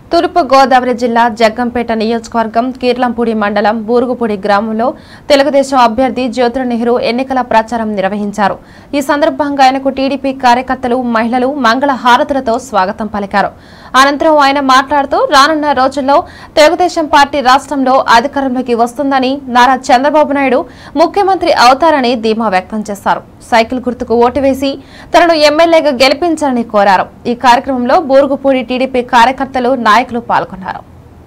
తూర్పు గోదావరి జిల్లా జగ్గంపేట నియోజకవర్గం కీర్లంపూడి మండలం బూరుగుపూడి గ్రామంలో తెలుగుదేశం అభ్యర్థి జ్యోతుల నెహ్రూ ఎన్నికల ప్రచారం నిర్వహించారు. ఈ సందర్భంగా ఆయనకు టీడీపీ కార్యకర్తలు, మహిళలు మంగళ హారతులతో స్వాగతం పలికారు. అనంతరం ఆయన మాట్లాడుతూ రానున్న రోజుల్లో తెలుగుదేశం పార్టీ రాష్ట్రంలో అధికారంలోకి వస్తుందని, నారా చంద్రబాబు నాయుడు ముఖ్యమంత్రి అవుతారని ధీమా వ్యక్తం చేశారు. సైకిల్ గుర్తుకు ఓటు వేసి తనను ఎమ్మెల్యేగా గెలిపించాలని కోరారు. ఈ కార్యక్రమంలో బూరుగుపూడి టీడీపీ కార్యకర్తలు, నాయకులు పాల్గొన్నారు.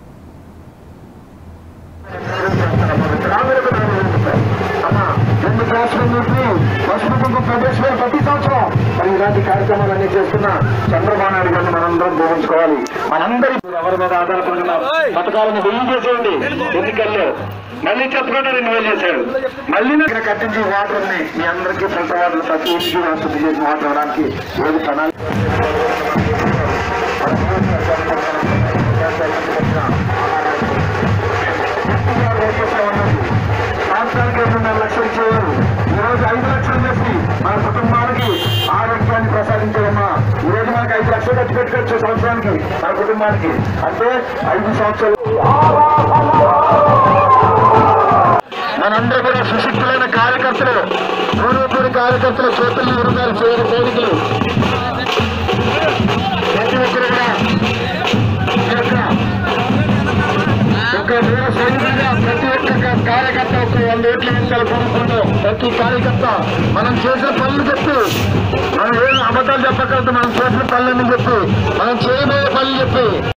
ప్రతి సంవత్సరం మరి ఇలాంటి కార్యక్రమాలన్నీ చేస్తున్న చంద్రబాబు నాయుడు గారిని మనందరం గౌరవించుకోవాలి. మనందరి ఎవరి మీద ఆధారపడిన పథకాలను వెయ్యి చేసేయండి. ఎన్నికల్లో మళ్ళీ చెప్పకుండా 2000 చేశాడు. మళ్ళీ కట్టించి వాటర్ ని మీ అందరికీ ఫిల్టర్ వాటర్ ప్రతి ఇంటికి శుద్ధి చేసిన వాటర్ ఇవ్వడానికి ఏది ప్రణాళిక సంవత్సరానికి 2.5 లక్షలు ఇచ్చేవారు. ఈరోజు 5 లక్షలు చేసి మన కుటుంబానికి ఆరోగ్యాన్ని ప్రసాదించారమ్మా. ఈరోజు మనకి 5 లక్షలు ఖర్చు పెట్టుకోవచ్చు సంవత్సరానికి మన కుటుంబానికి. అంటే 5 సంవత్సరాలు మనందరూ కూడా సుశిక్షులైన కార్యకర్తలు, పూర్వపూరి కార్యకర్తలు, జ్యోతుల నెహ్రూ గారి సైనికులు ప్రతి ఒక్కరు కూడా వీర సైనికులుగా ప్రతి ఒక్క కార్యకర్త 100 ఓట్లు వేయించాలి. కోరుకుంటాం ప్రతి కార్యకర్త మనం చేసిన పనులు చెప్పి, మనం ఏం అబద్ధాలు చెప్పగలుగుతాం, మనం చేసిన పనులన్నీ చెప్పి, మనం చేయబోయే పనులు చెప్పి